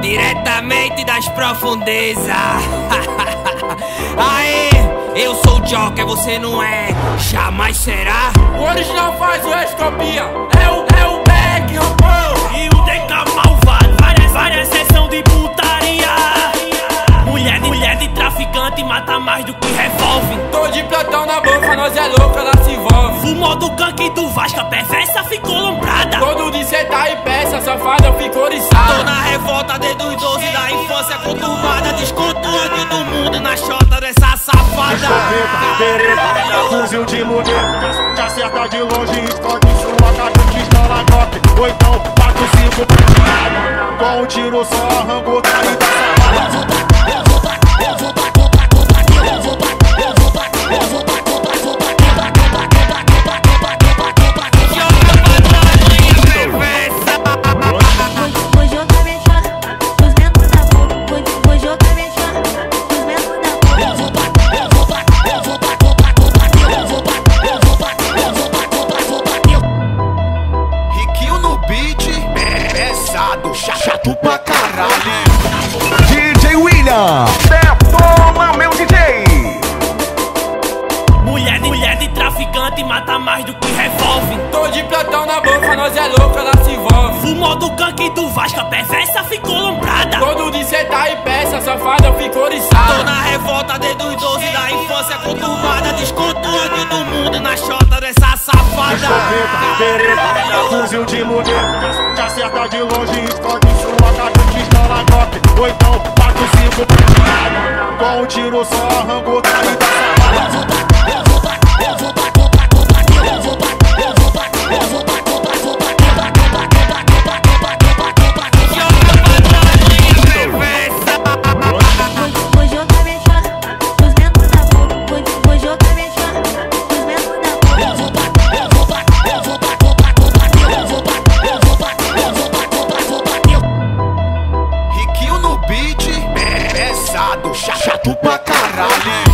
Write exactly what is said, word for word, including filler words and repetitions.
Diretamente das profundezas. Aê, eu sou o Joker, você não é, jamais será. O original faz o ex-copia, é o, é o Beck, rapão. E o D K malvado, várias, várias sessão de putaria. Mulher de, mulher de traficante mata mais do que revólver. Tô de plantão na boca, nós é louca, ela se envolve. Fumou do gangue do Vasco, a perversa ficou lombrada. Todo de sentar em peça, safada ficou oriçada. Tô na revolta desde os doze da infância conturbada, descontando do mundo na chota dessa safada. Escopeta, bereta, fuzil de luneta, te acerta de longe e explode sua caixa de pistola Glock. Ou então, quatro, cinco, prateado, com um tiro só, arrancou cair da savada. Chato pra caralho. D J William, detona meu D J. Mulher de, mulher de traficante mata mais do que revólver. Tô de plantão na boca, nós é louca, ela se envolve. Fumou do gangue do Vasco, a perversa ficou lombrada. Todo de sentar em peça, safada ficou oriçada. Tô na revolta desde os doze da infância conturbada, descontando do mundo na chota dessa safada. Escopeta, bereta, fuzil de luneta, te acerta de longe e explode sua caixa de pistola Glock. Ou então, quatro, cinco, prateado, com um tiro só, arrancou cair da savada. Chato pra caralho.